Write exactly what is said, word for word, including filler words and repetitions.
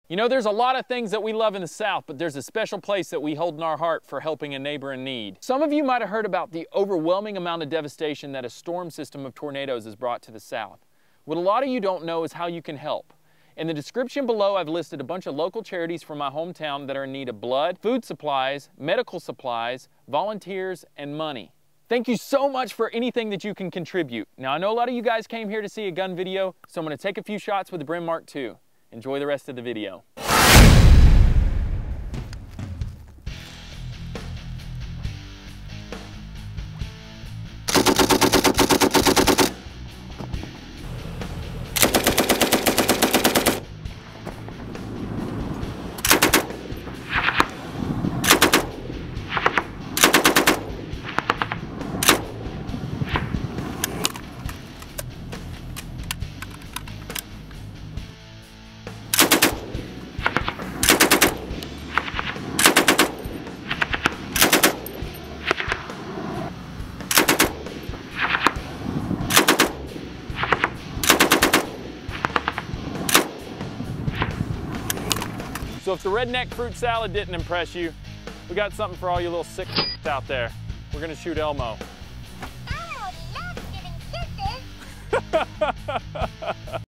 You know, there's a lot of things that we love in the South, but there's a special place that we hold in our heart for helping a neighbor in need. Some of you might have heard about the overwhelming amount of devastation that a storm system of tornadoes has brought to the South. What a lot of you don't know is how you can help. In the description below, I've listed a bunch of local charities from my hometown that are in need of blood, food supplies, medical supplies, volunteers, and money. Thank you so much for anything that you can contribute. Now, I know a lot of you guys came here to see a gun video, so I'm going to take a few shots with the Bren Mark two. Enjoy the rest of the video. So if the redneck fruit salad didn't impress you, we got something for all you little sick out there. We're gonna shoot Elmo. I love giving kisses.